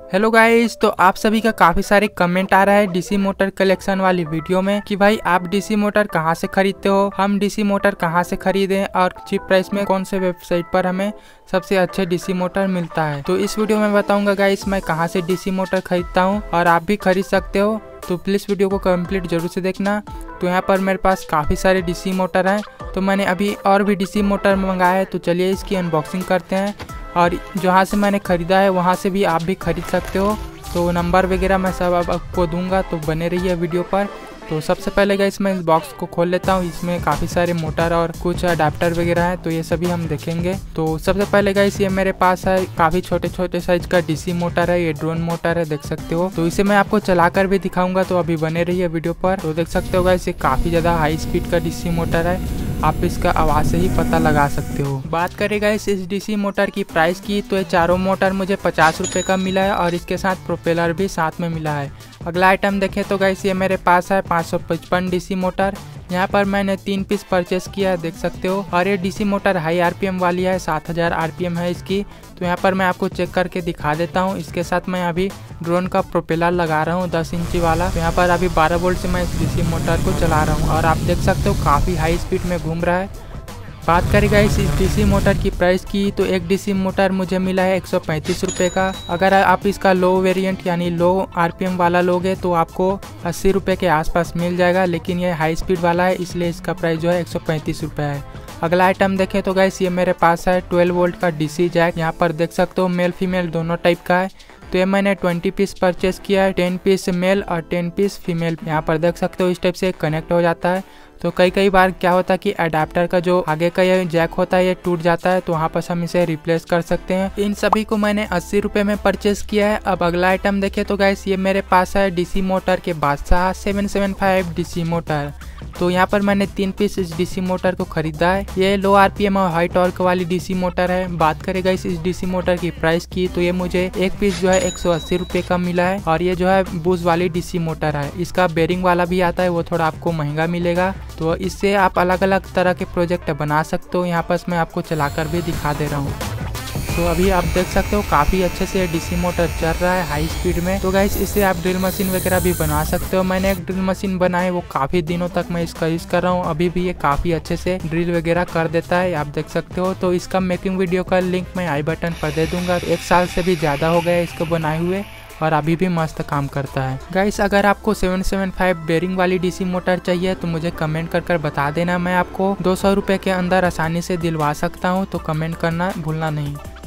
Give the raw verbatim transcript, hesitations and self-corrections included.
Hello guys, तो आप सभी का काफी सारे कमेंट आ रहा है डीसी मोटर कलेक्शन वाली वीडियो में कि भाई आप डीसी मोटर कहां से खरीदते हो, हम डीसी मोटर कहां से खरीदें और चीप प्राइस में कौन से वेबसाइट पर हमें सबसे अच्छे डीसी मोटर मिलता है। तो इस वीडियो में बताऊंगा गाइस मैं कहां से डीसी मोटर खरीदता हूं और आप भी खरीद सकते हो। तो प्लीज वीडियो को कंप्लीट जरूर से देखना। तो यहाँ पर मेरे पास काफ़ी सारे डीसी मोटर हैं, तो मैंने अभी और भी डीसी मोटर मंगाया है। तो चलिए इसकी अनबॉक्सिंग करते हैं और जहाँ से मैंने ख़रीदा है वहाँ से भी आप भी खरीद सकते हो। तो नंबर वगैरह मैं सब अब आपको दूंगा, तो बने रहिए वीडियो पर। तो सबसे पहले गाइस मैं इस बॉक्स को खोल लेता हूँ। इसमें काफ़ी सारे मोटर और कुछ अडेप्टर वगैरह है, तो ये सभी हम देखेंगे। तो सबसे पहले गाइस ये मेरे पास है काफ़ी छोटे छोटे साइज का डीसी मोटर है, ये ड्रोन मोटर है, देख सकते हो। तो इसे मैं आपको चलाकर भी दिखाऊंगा, तो अभी बने रहिए वीडियो पर। तो देख सकते हो गाइस ये काफ़ी ज़्यादा हाई स्पीड का डीसी मोटर है, आप इसका आवाज़ से ही पता लगा सकते हो। बात करें गाइस इस डीसी मोटर की प्राइस की, तो ये चारों मोटर मुझे पचास रुपये का मिला है और इसके साथ प्रोपेलर भी साथ में मिला है। अगला आइटम देखें तो गाइस ये मेरे पास है पाँच सौ पचपन डीसी मोटर। यहाँ पर मैंने तीन पीस परचेस किया है, देख सकते हो। और ये डीसी मोटर हाई आरपीएम वाली है, सात हज़ार आरपीएम है इसकी। तो यहाँ पर मैं आपको चेक करके दिखा देता हूँ। इसके साथ मैं अभी ड्रोन का प्रोपेलर लगा रहा हूँ दस इंची वाला। तो यहाँ पर अभी बारह वोल्ट से मैं इस डीसी मोटर को चला रहा हूँ और आप देख सकते हो काफ़ी हाई स्पीड में घूम रहा है। बात करेगा इस डीसी मोटर की प्राइस की, तो एक डीसी मोटर मुझे मिला है एक सौ पैंतीस रुपये का। अगर आप इसका लो वेरिएंट यानी लो आरपीएम वाला लोगे तो आपको अस्सी रुपये के आसपास मिल जाएगा, लेकिन ये हाई स्पीड वाला है इसलिए इसका प्राइस जो है एक सौ पैंतीस रुपये है। अगला आइटम देखें तो गाइस ये मेरे पास है ट्वेल्व वोल्ट का डीसी जैक। यहाँ पर देख सकते हो मेल फीमेल दोनों टाइप का है। तो ये मैंने बीस पीस परचेस किया है, टेन पीस मेल और टेन पीस फीमेल। यहाँ पर देख सकते हो इस टाइप से कनेक्ट हो जाता है। तो कई कई बार क्या होता है कि अडेप्टर का जो आगे का ये जैक होता है ये टूट जाता है, तो वहाँ पर हम इसे रिप्लेस कर सकते हैं। इन सभी को मैंने अस्सी रुपये में परचेस किया है। अब अगला आइटम देखें तो गाइस ये मेरे पास है डीसी मोटर के बादशाह seven seven five DC motor. तो यहाँ पर मैंने तीन पीस इस डीसी मोटर को खरीदा है। ये लो आरपीएम और हाई टॉर्क वाली डीसी मोटर है। बात करेगा इस डीसी मोटर की प्राइस की, तो ये मुझे एक पीस जो है एक सौ अस्सी रुपये का मिला है। और ये जो है बूज वाली डीसी मोटर है, इसका बेरिंग वाला भी आता है, वो थोड़ा आपको महंगा मिलेगा। तो इससे आप अलग अलग तरह के प्रोजेक्ट बना सकते हो। यहाँ पर मैं आपको चलाकर भी दिखा दे रहा हूँ। तो अभी आप देख सकते हो काफ़ी अच्छे से डीसी मोटर चल रहा है हाई स्पीड में। तो गाइस इससे आप ड्रिल मशीन वगैरह भी बना सकते हो। मैंने एक ड्रिल मशीन बनाई, वो काफ़ी दिनों तक मैं इसका यूज़ कर रहा हूँ, अभी भी ये काफ़ी अच्छे से ड्रिल वगैरह कर देता है, आप देख सकते हो। तो इसका मेकिंग वीडियो का लिंक मैं आई बटन पर दे दूंगा। एक साल से भी ज़्यादा हो गया इसको बनाए हुए और अभी भी मस्त काम करता है। गाइस अगर आपको सेवन सेवन फाइव बेरिंग वाली डीसी मोटर चाहिए तो मुझे कमेंट कर कर बता देना, मैं आपको दो सौ रुपये के अंदर आसानी से दिलवा सकता हूँ। तो कमेंट करना भूलना नहीं।